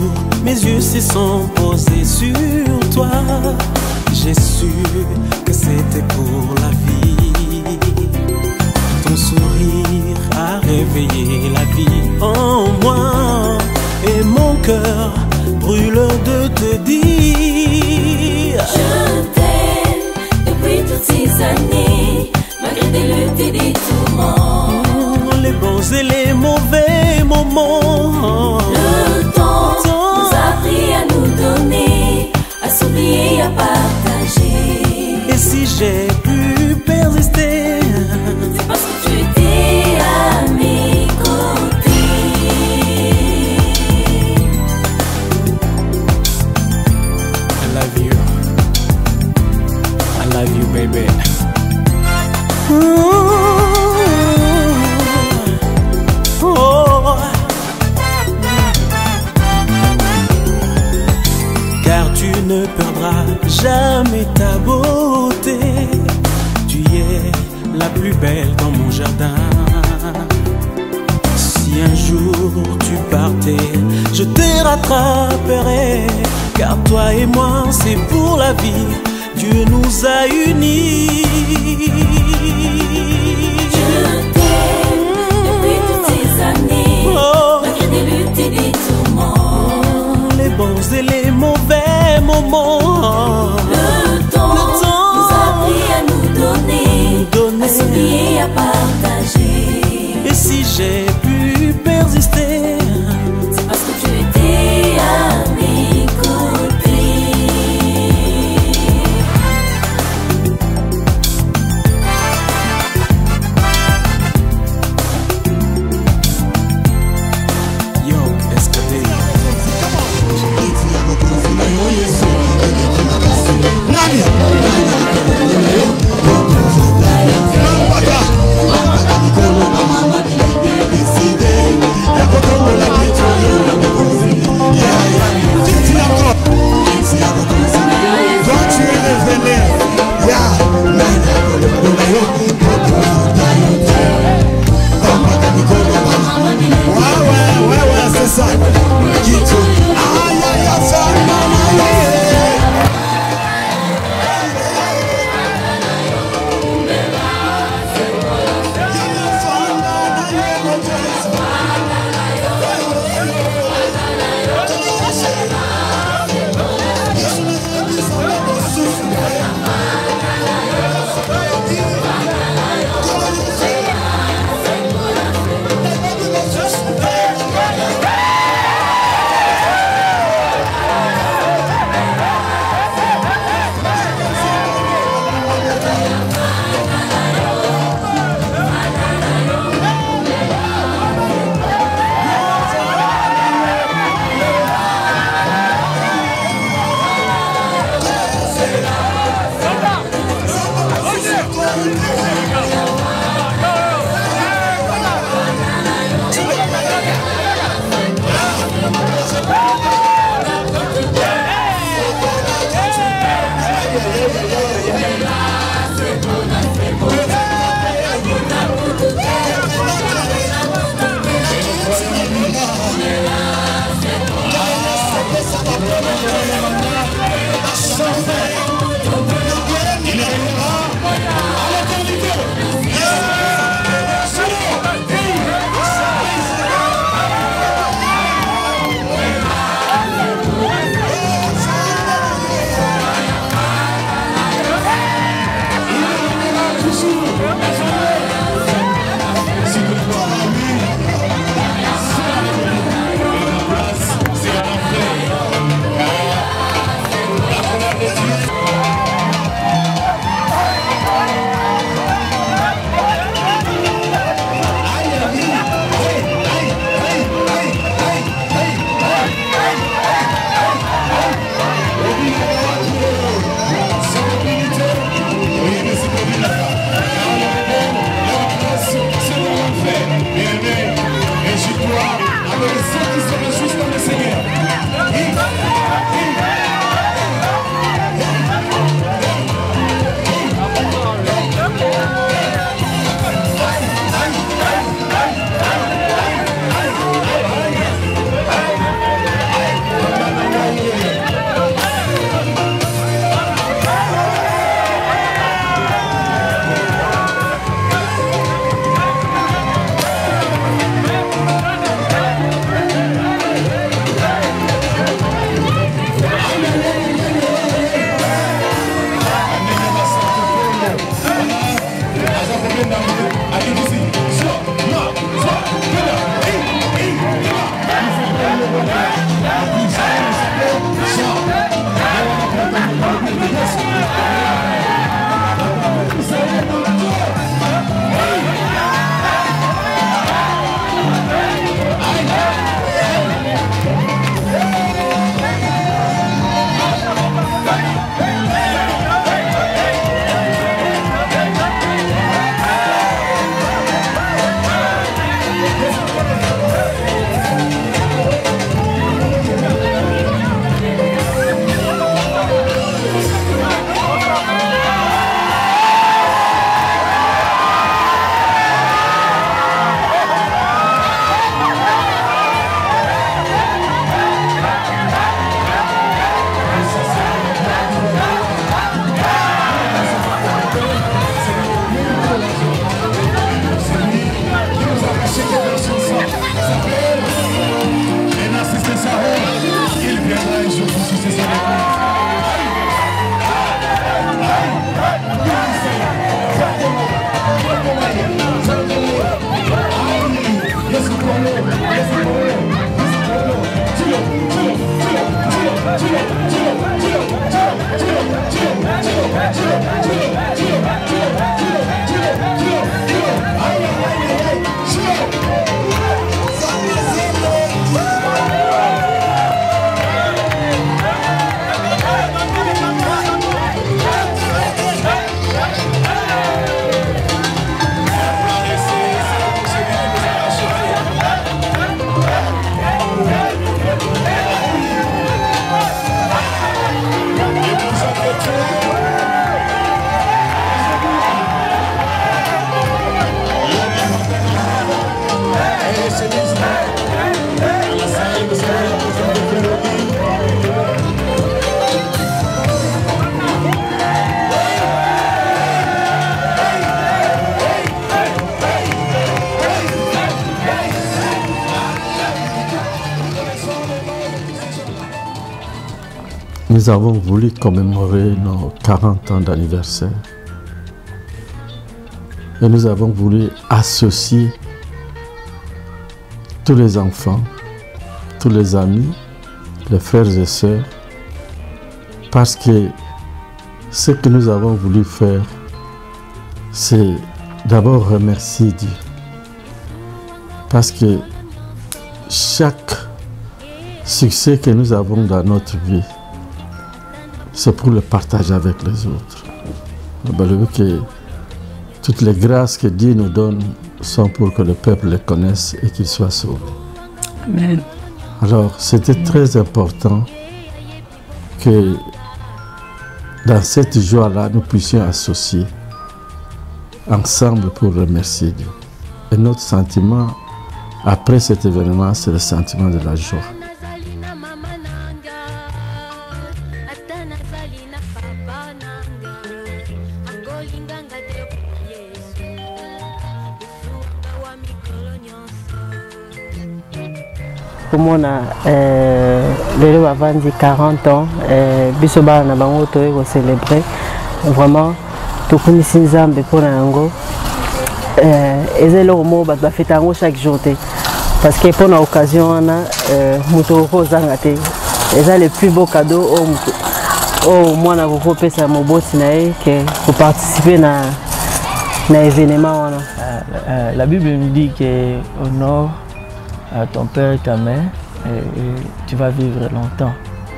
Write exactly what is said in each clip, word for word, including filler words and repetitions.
jour, mes yeux se sont posés sur toi. J'ai su que c'était pour la vie. Ton sourire a réveillé la vie en moi. Et mon cœur brûle de te dire je t'aime depuis toutes ces années, malgré des luttes et des tourments. Les bons et les mauvais moments. Le temps nous a appris à nous donner, à s'oublier, à partager. Et si j'ai pu persister, c'est parce que tu étais à mes côtés. I love you, I love you, baby. Oh. Car tu ne perdras jamais ta beauté. Tu es la plus belle dans mon jardin. Si un jour tu partais, je te rattraperai. Car toi et moi c'est pour la vie, Dieu nous a unis. Je t'aime depuis toutes ces années, oh, malgré des luttes et des tourments. Les bons et les mauvais moments. Le temps, Le temps nous a appris à nous donner, donner, à s'oublier, à partager. Et si j'ai pu persister, c'est parce que tu étais à mes côtés. nous avons voulu commémorer nos quarante ans d'anniversaire. Et nous avons voulu associer tous les enfants, tous les amis, les frères et sœurs, parce que ce que nous avons voulu faire, c'est d'abord remercier Dieu. Parce que chaque succès que nous avons dans notre vie, c'est pour le partager avec les autres. Que toutes les grâces que Dieu nous donne sont pour que le peuple les connaisse et qu'il soit sauvé. Amen. Alors, c'était très important que dans cette joie-là, nous puissions associer ensemble pour remercier Dieu. Et notre sentiment, après cet événement, c'est le sentiment de la joie. Pour moi, le bavandi quarante ans, biso bana bango toye célébrer vraiment tout comme si Nzambe pour nango. Et c'est le moment où on fait tango chaque jour parce que pour l'occasion on a muto ko zangate. Et c'est le plus beau cadeau au au moi na ko pesa mo boss nae que pour participer na na événement. La Bible nous dit que honore à ton père et ta mère, et, et tu vas vivre longtemps.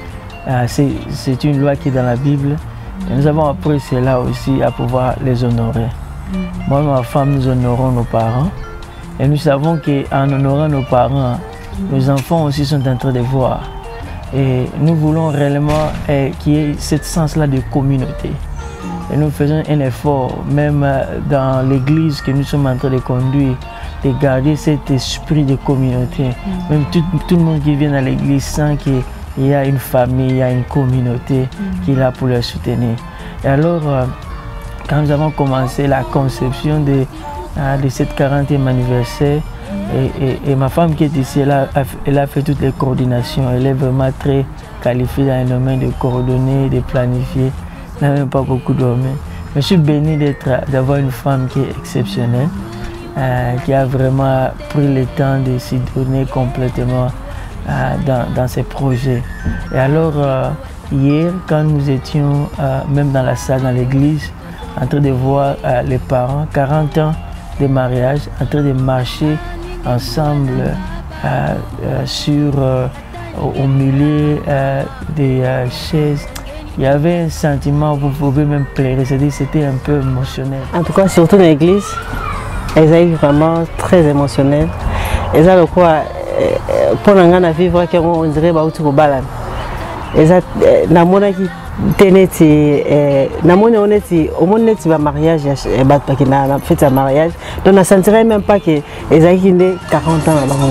C'est une loi qui est dans la Bible. Et nous avons appris cela aussi à pouvoir les honorer. Mm. Moi et ma femme, nous honorons nos parents. Et nous savons qu'en honorant nos parents, mm. nos enfants aussi sont en train de voir. Et nous voulons réellement eh, qu'il y ait ce sens-là de communauté. Et nous faisons un effort, même dans l'église que nous sommes en train de conduire, de garder cet esprit de communauté. Mm. Même tout, tout le monde qui vient à l'église sent qu'il y a une famille, il y a une communauté mm. qui est là pour les soutenir. Et alors, euh, quand nous avons commencé la conception de, euh, de cette quarantième anniversaire, mm. et, et, et ma femme qui est ici, elle a, elle a fait toutes les coordinations. Elle est vraiment très qualifiée dans le domaine de coordonner, de planifier. Elle n'a même pas beaucoup dormi. Je suis béni d'avoir une femme qui est exceptionnelle. Euh, qui a vraiment pris le temps de s'y donner complètement euh, dans, dans ses projets. Et alors, euh, hier, quand nous étions euh, même dans la salle, dans l'église, en train de voir euh, les parents, quarante ans de mariage, en train de marcher ensemble euh, euh, sur, euh, au, au milieu euh, des euh, chaises, il y avait un sentiment, vous pouvez même pleurer, c'est-à-dire c'était un peu émotionnel. En tout cas, surtout dans l'église, elles ont vraiment très émotionnelles. Elles ont quoi pour nous vivre qu'on dirait que nous balans. Elles ont namona qui teneti namona oneti au monde neti ba mariage bat pas qui na fait un mariage. Donc on ne sentirait même pas que elles ont quarante ans là-bas.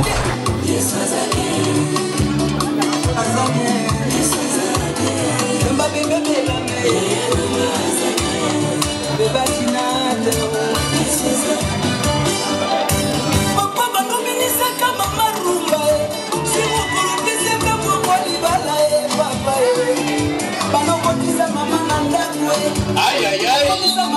Aïe aïe aïe.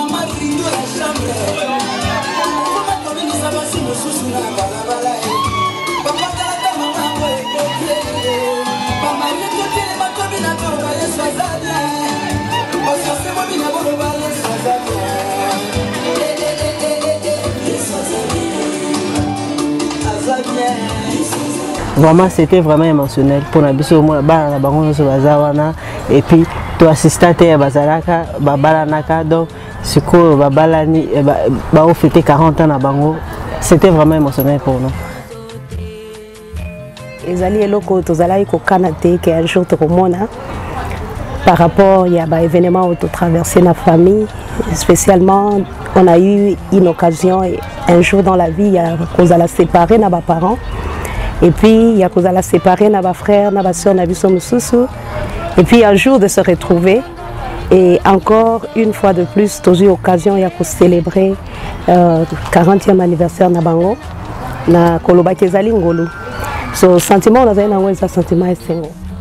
Vraiment, c'était vraiment émotionnel pour nous. Et puis, tu assistais à Bazaraka, Babalanaka, donc, ce que Babalani, Bao fêtait quarante ans à Bango, c'était vraiment émotionnel pour nous. Les alliés locaux, tous les au Canada, qui est un jour de Romona, par rapport il y a un événement où tu traversé la famille, spécialement, on a eu une occasion, un jour dans la vie, il y a qu'on a séparé nos parents. Et puis, il y a qu'on a séparé nos frères, nos soeurs, nos soeurs. Et puis, un jour de se retrouver. Et encore une fois de plus, toujours eu l'occasion de célébrer le euh, quarantième anniversaire de Bango, na Koloba Kezali Ngolu. So, sentiment, on a un sentiment.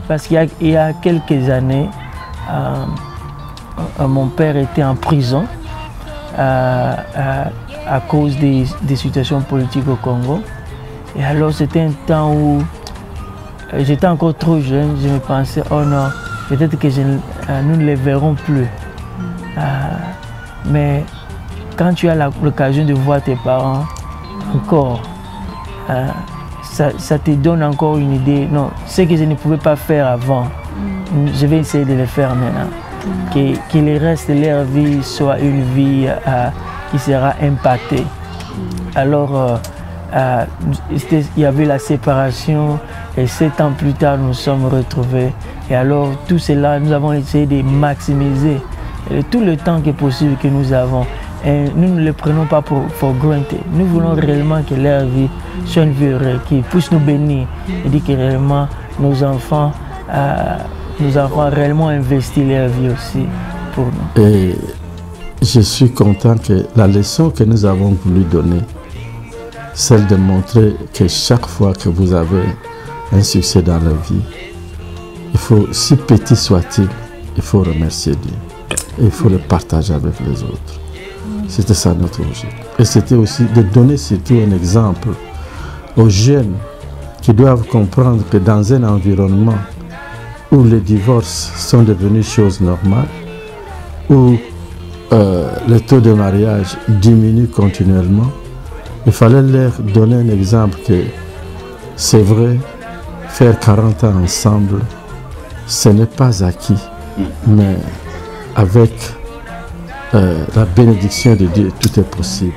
parce qu'il y, y a quelques années, euh, euh, mon père était en prison euh, à, à cause des, des situations politiques au Congo. Et alors c'était un temps où j'étais encore trop jeune, je me pensais, oh non, peut-être que je, euh, nous ne les verrons plus. Euh, mais quand tu as l'occasion de voir tes parents encore, euh, ça, ça te donne encore une idée. Non, ce que je ne pouvais pas faire avant, mm. je vais essayer de le faire maintenant. Mm. Que, que le reste de leur vie soit une vie euh, qui sera impactée. Mm. Alors, euh, euh, il y avait la séparation et sept ans plus tard, nous nous sommes retrouvés. Et alors, tout cela, nous avons essayé de maximiser tout le temps que possible que nous avons. Et nous ne le prenons pas pour, pour granted. Nous voulons réellement que leur vie soit une vie heureuse, qu'ils puissent nous bénir. Et dire que réellement nos enfants, euh, nos enfants réellement investir leur vie aussi pour nous. Et je suis content que la leçon que nous avons voulu donner, celle de montrer que chaque fois que vous avez un succès dans la vie, il faut, si petit soit-il, il faut remercier Dieu. Et il faut le partager avec les autres. C'était ça notre logique. Et c'était aussi de donner surtout un exemple aux jeunes qui doivent comprendre que dans un environnement où les divorces sont devenus choses normales, où euh, le taux de mariage diminue continuellement, il fallait leur donner un exemple que c'est vrai, faire quarante ans ensemble, ce n'est pas acquis, mais avec euh, la bénédiction de Dieu, tout est possible.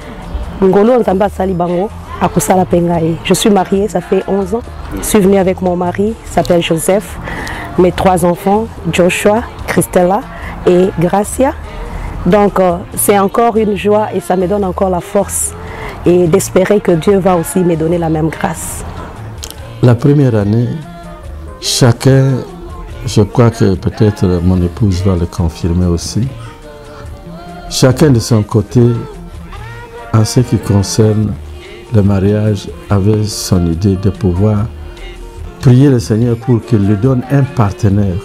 Je suis mariée, ça fait onze ans. Je suis venue avec mon mari, il s'appelle Joseph. Mes trois enfants, Joshua, Christella et Gracia. Donc euh, c'est encore une joie et ça me donne encore la force et d'espérer que Dieu va aussi me donner la même grâce. La première année, chacun, je crois que peut-être mon épouse va le confirmer aussi, chacun de son côté, en ce qui concerne le mariage, avait son idée de pouvoir prier le Seigneur pour qu'il lui donne un partenaire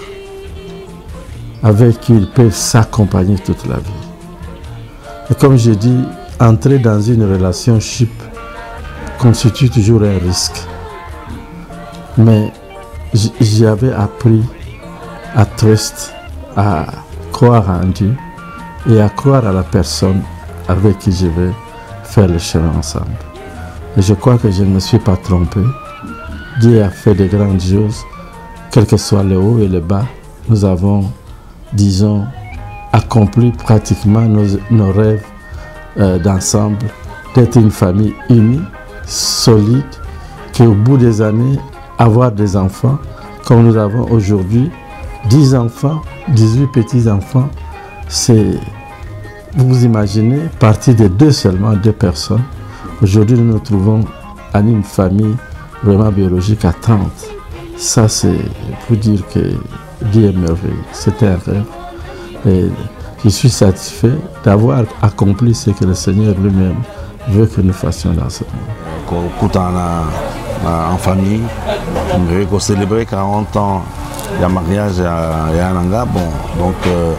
avec qui ils peuvent s'accompagner toute la vie. Et comme je dis, entrer dans une relationship constitue toujours un risque. Mais j'avais appris à trust, à croire en Dieu et à croire à la personne avec qui je vais faire le chemin ensemble. Et je crois que je ne me suis pas trompé. Dieu a fait de grandes choses, quel que soit le haut et le bas. Nous avons, disons, accompli pratiquement nos, nos rêves euh, d'ensemble, d'être une famille unie, solide, qui au bout des années, avoir des enfants, comme nous avons aujourd'hui, dix enfants, dix-huit petits-enfants, c'est, vous vous imaginez, partir de deux seulement, deux personnes. Aujourd'hui, nous nous trouvons en une famille vraiment biologique à trente. Ça, c'est pour dire que Dieu est merveilleux. C'était un rêve. Et je suis satisfait d'avoir accompli ce que le Seigneur lui-même veut que nous fassions dans ce monde. En famille, on veut célébrer quarante ans de mariage à Nanga. Bon, donc,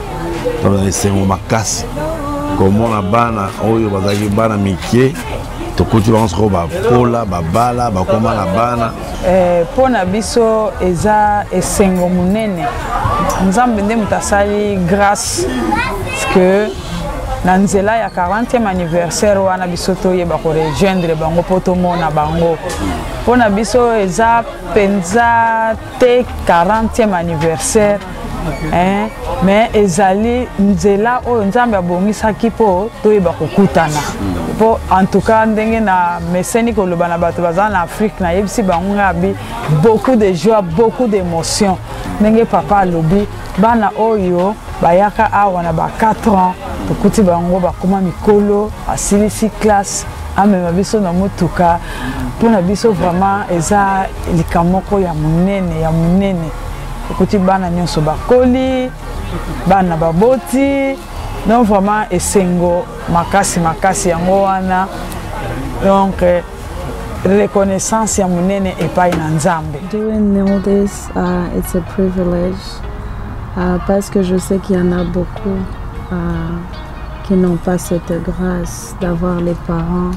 c'est mon macasse. Comme on a bana, on a bana miké. Tokuti bango ba pola ba bala ba koma na bana eh pona biso eza esengo munene nzambe nde mutasali grâce parce que na nzela ya quarantième anniversaire wana biso toyeba ko rejoindre bango poto mona bango pona biso eza penza te quarantième anniversaire hein mais ezali nzela oyo nzambe abongisaki po toyeba kokutana po en tout cas ndenge na meseni koloba na bato baza na Afrique na yebisi bango ngabi beaucoup de joie, beaucoup d'émotion ndenge papa alobi bana oyo bayaka awa na ba quatre ans tokuti bango bakoma mikolo asilisi classe amema biso na motuka pona biso vraiment eza likamoko ya munene ya munene tokuti bana nyonso bakoli bana baboti non vraiment esengo makasi makasi yango wana donc reconnaissance ya munene epai na Nzambe. Doing all this, uh, it's a privilege uh, parce que je sais qu'il y en a beaucoup uh, qui n'ont pas cette grâce d'avoir les parents,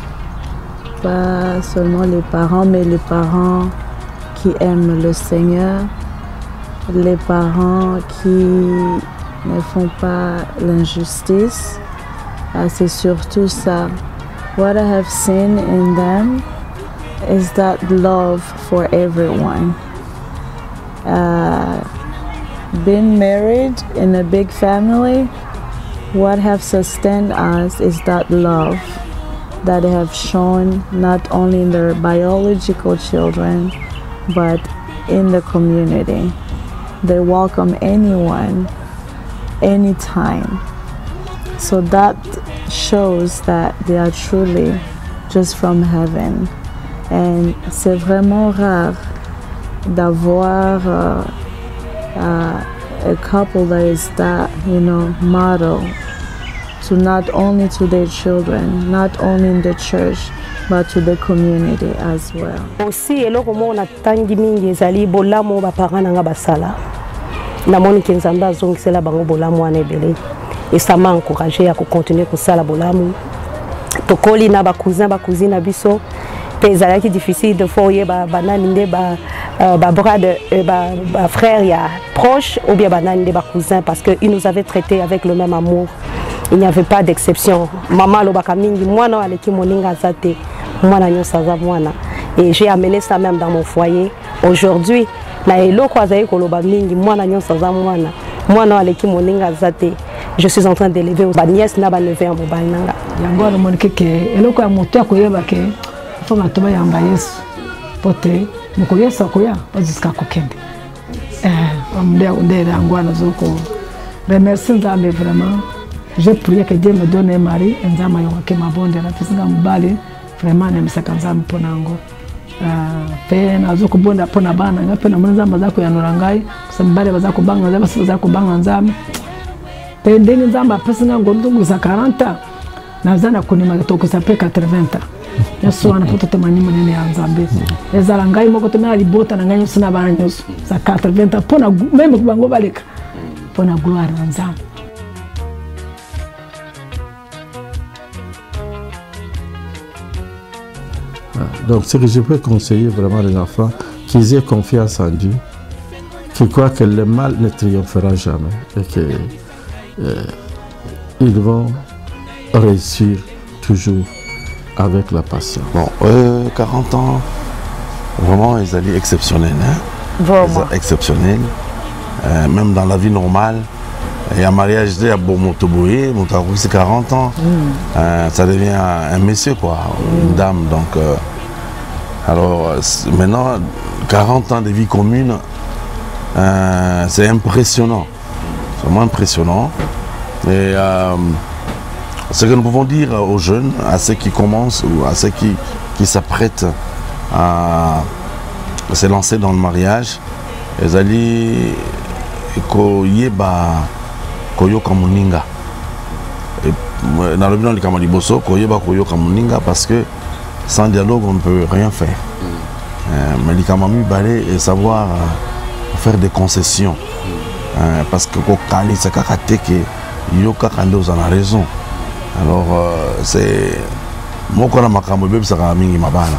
pas seulement les parents, mais les parents qui aiment le Seigneur, les parents qui ne font pas l'injustice. Uh, c'est surtout ça. What I have seen in them is that love for everyone. Uh, being married in a big family, what have sustained us is that love that they have shown not only in their biological children, but in the community. They welcome anyone, anytime. So that shows that they are truly just from heaven. And c'est vraiment rare d'avoir uh, uh, a couple that is that, you know, model to not only to their children, not only in the church, but to the community as well. Aussi, eloko mo na tangi mingi ezali bolamu ba parents nanga basala. Na moni kenzamba azongisela bango bolamu wana ebele. Et ça m'a encouragé à continuer à faire la bolamu. Tokoli na ba cousin ba cousine biso. Pezala qui difficile de foyer ba banane ba ba bras de ba, ba frère ya proche ou bien banane ba cousin parce que ils nous avaient traités avec le même amour. Il n'y avait pas d'exception. Maman lo baka mingi mwana aleki moninga zate mwana nyosa za mwana. Et j'ai amené ça même dans mon foyer. Aujourd'hui, na eloko azali koloba mingi mwana nyosa za mwana. Mwana aleki moninga zate. Je suis en train d'élever ma nièce na ba lever en mobile nanga. Yango na monike ke eloko ya moto akoyeba ke fa matoba yamba Yesu. Pote mukoyesa koya bazisika kokende. Eh amde onde yango na zoko. Remercie Nzambe vraiment. J'ai prié que Dieu me donne un mari, Nzambe yoke mabonde na fisinga mbali vraiment na misaka Nzambe ponango. Uh, pe na zoko bonda pona bana ngape na Nzambe zako yanurangai kusambale bazako banga Nzambe bazako banga Nzambe. Pe ndenge Nzambe apesinga ngondungu za quarante nazana kunima kitoko sa pe quatre-vingts yesu ana poto temani munene ya Nzambe ezala ngai moko temana libota na ngai sina bana nyoso za quatre-vingts pona même kubango baleka pona gloire na Nzambe. Donc, ce que je peux conseiller vraiment les enfants, qu'ils aient confiance en Dieu, qu'ils croient que le mal ne triomphera jamais et qu'ils euh, vont réussir toujours avec la patience. Bon, euh, quarante ans, vraiment, ils allaient exceptionnels. Hein? Vraiment. Exceptionnels. Euh, même dans la vie normale. Il y a un mariage, il y a bon motoboyé, c'est quarante ans. Mm. Euh, ça devient un, un monsieur, quoi, mm. une dame. Donc, euh, alors, maintenant, quarante ans de vie commune, euh, c'est impressionnant. C'est vraiment impressionnant. Et euh, ce que nous pouvons dire aux jeunes, à ceux qui commencent ou à ceux qui, qui s'apprêtent à se lancer dans le mariage, ils allaient koyeba koyoka muninga. Dans le bilan du Kamaliboso, koyeba koyoka muninga parce que sans dialogue on ne peut rien faire. Euh, mais les Kamami balé et savoir euh, faire des concessions. Euh, parce que kokali c'est kakate que yoka kande aux en a raison. Alors euh, c'est moko na makambo bebe ça mingi mabana.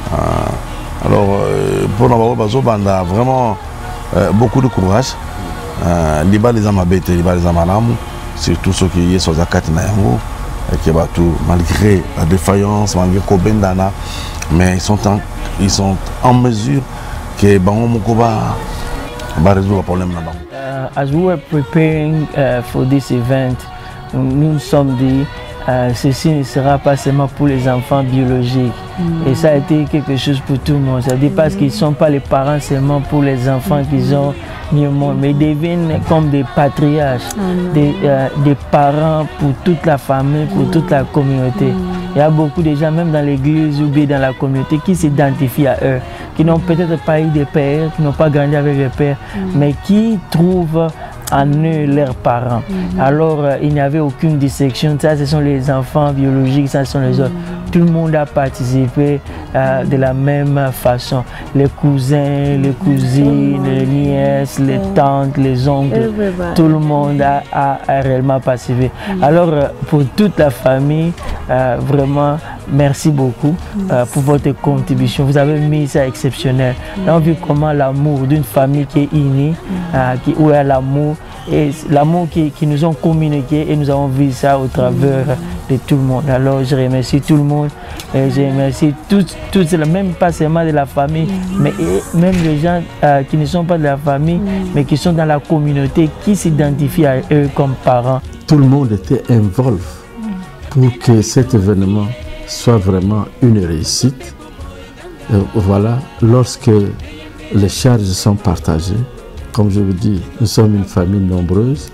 Alors euh, pour nous bazo banda vraiment euh, beaucoup de courage. Euh, liba les amabete liba les amalamu surtout ceux qui y sont zakati na yango et qui tout malgré la défaillance malgré kobendana mais ils sont en, ils sont en mesure que bango mokoba ba résoudre le problème là bango. Uh, as we were preparing uh, for this event, nous nous sommes dit uh, ceci ne sera pas seulement pour les enfants biologiques. Mm. Et ça a été quelque chose pour tout le monde. C'est-à-dire parce qu'ils ne sont pas les parents seulement pour les enfants mm. qu'ils ont mis au monde, mais ils deviennent comme des patriarches, mm. des, euh, des parents pour toute la famille, pour mm. toute la communauté. Mm. Il y a beaucoup de gens, même dans l'église ou bien dans la communauté, qui s'identifient à eux, qui n'ont peut-être pas eu de père, qui n'ont pas grandi avec les pères, mm. mais qui trouvent en eux leurs parents. Mm-hmm. Alors, euh, il n'y avait aucune dissection. Ça, ce sont les enfants biologiques, ça, ce sont les autres. Mm-hmm. tout le monde a participé euh, de la même façon. Les cousins, les cousines, les nièces, les tantes, les oncles, tout le monde a, a, a réellement participé. Alors pour toute la famille, euh, vraiment merci beaucoup euh, pour votre contribution. Vous avez mis ça exceptionnel. On a vu comment l'amour d'une famille qui est unie, euh, qui, où il y a l'amour, et l'amour qui, qui nous ont communiqué, et nous avons vu ça au travers de tout le monde. Alors je remercie tout le monde, et je remercie toutes, toutes, même pas seulement de la famille, mais même les gens euh, qui ne sont pas de la famille, mais qui sont dans la communauté, qui s'identifient à eux comme parents. Tout le monde était involvé pour que cet événement soit vraiment une réussite. Et voilà, lorsque les charges sont partagées, comme je vous dis, nous sommes une famille nombreuse,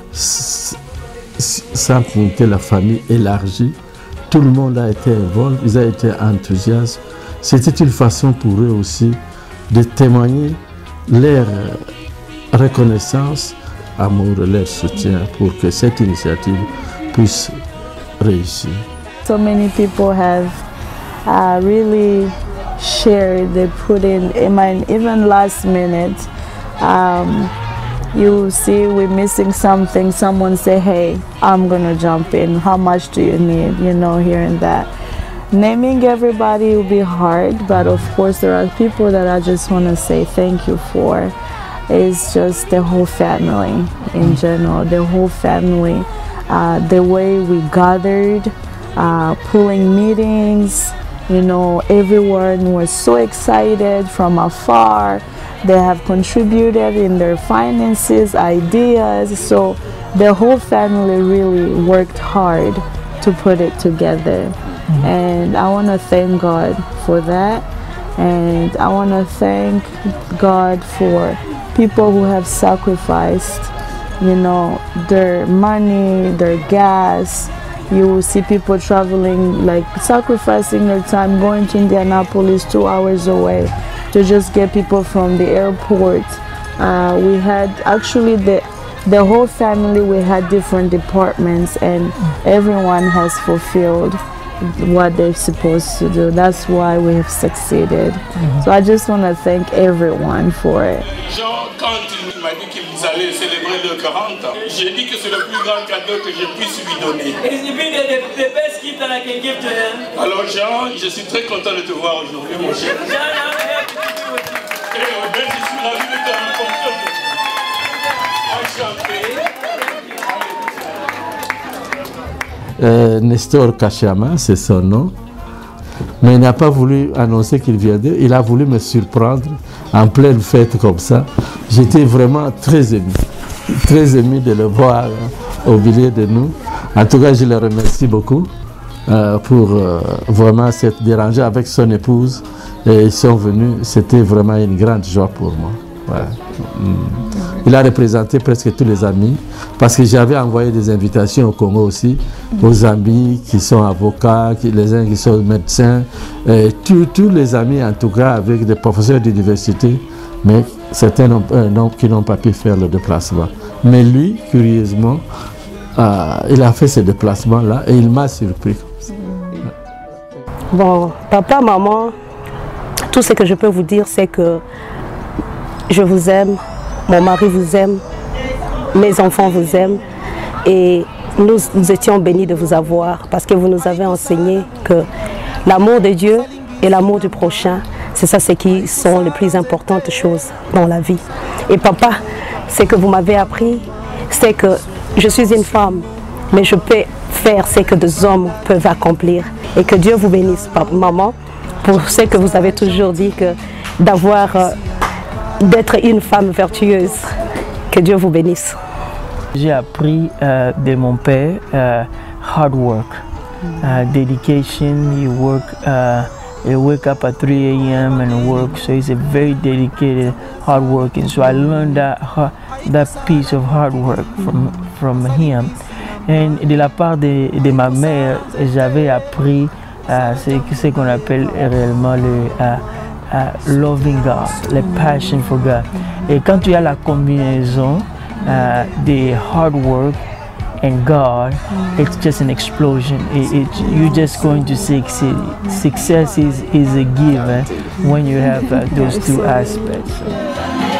sans compter la famille élargie, tout le monde a été involvé, ils ont été enthousiastes. C'était une façon pour eux aussi de témoigner leur reconnaissance, amour, leur soutien pour que cette initiative puisse réussir. So many people have uh, really shared, they put in, even last minute, um, you see we're missing something, someone say, hey, I'm gonna jump in, how much do you need, you know, here and that. Naming everybody will be hard, but of course there are people that I just want to say thank you for. It's just the whole family in general, the whole family, uh, the way we gathered, uh, pulling meetings, you know, everyone was so excited from afar. They have contributed in their finances, ideas, so the whole family really worked hard to put it together. Mm-hmm. And I want to thank God for that, and I want to thank God for people who have sacrificed, you know, their money, their gas. You will see people traveling, like sacrificing their time, going to Indianapolis, two hours away, to just get people from the airport. Uh, we had actually the the whole family. We had different departments, and everyone has fulfilled what they're supposed to do. That's why we have succeeded. Mm-hmm. So I just want to thank everyone for it. Jean, quand il m'a dit qu'ils allaient célébrer leurs quarante ans, j'ai dit que c'est le plus grand cadeau que je puisse lui donner. Alors Jean, je suis très content de te voir aujourd'hui, mon cher. Et Obed, je suis ravi de te rencontrer. Enchanté. Euh, Nestor Kachama, c'est son nom, mais il n'a pas voulu annoncer qu'il viendrait. Il a voulu me surprendre en pleine fête comme ça. J'étais vraiment très ému, très ému de le voir au milieu de nous. En tout cas, je le remercie beaucoup euh, pour euh, vraiment s'être dérangé avec son épouse. Et ils sont venus, c'était vraiment une grande joie pour moi. Ouais. Il a représenté presque tous les amis, parce que j'avais envoyé des invitations au Congo aussi, aux amis qui sont avocats, qui, les uns qui sont médecins, et tous, tous les amis en tout cas avec des professeurs d'université, mais certains n'ont, euh, non, qui n'ont pas pu faire le déplacement. Mais lui, curieusement, euh, il a fait ce déplacement-là et il m'a surpris. Bon, papa, maman, tout ce que je peux vous dire, c'est que je vous aime, mon mari vous aime, mes enfants vous aiment, et nous, nous étions bénis de vous avoir parce que vous nous avez enseigné que l'amour de Dieu et l'amour du prochain, c'est ça ce qui sont les plus importantes choses dans la vie. Et papa, ce que vous m'avez appris, c'est que je suis une femme, mais je peux faire ce que des hommes peuvent accomplir. Et que Dieu vous bénisse, papa, maman, pour ce que vous avez toujours dit, que d'avoir... Euh, d'être une femme vertueuse. Que Dieu vous bénisse. J'ai appris euh, de mon père euh, hard work, uh, dedication. You work, uh, you wake up at three A M and work. So he's a very dedicated, hard working. So I learned that that piece of hard work from from him. Et de la part de, de ma mère, j'avais appris uh, ce, ce qu'on appelle réellement le uh, Uh, loving God, la passion for God. Et quand tu as la combinaison uh, des hard work and God, it's just an explosion. It, it, you're just going to succeed. Success is, is a given when you have uh, those two aspects.